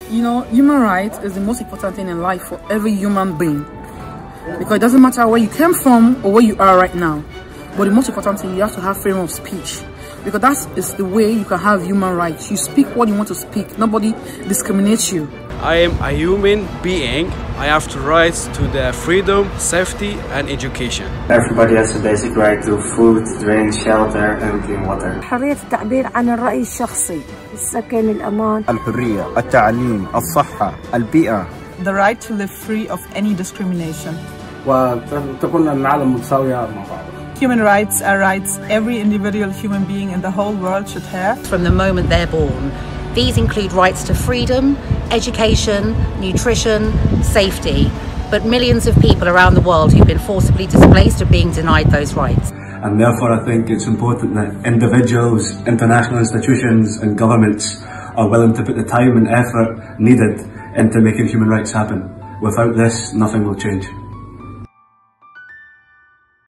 You know, human rights is the most important thing in life for every human being, because it doesn't matter where you came from or where you are right now, but the most important thing, you have to have freedom of speech, because that is the way you can have human rights. You speak what you want to speak. Nobody discriminates you. I am a human being. I have the rights to the freedom, safety and education. Everybody has a basic right to food, drink, shelter and clean water. حرية التعبير عن الرأي الشخصي، السكن، الأمان. الحرية، التعليم، الصحة، البيئة. The right to live free of any discrimination. وتكون العالم متساوية مع بعض. Human rights are rights every individual human being in the whole world should have. From the moment they're born. These include rights to freedom, education, nutrition, safety. But millions of people around the world who've been forcibly displaced are being denied those rights. And therefore I think it's important that individuals, international institutions and governments are willing to put the time and effort needed into making human rights happen. Without this, nothing will change.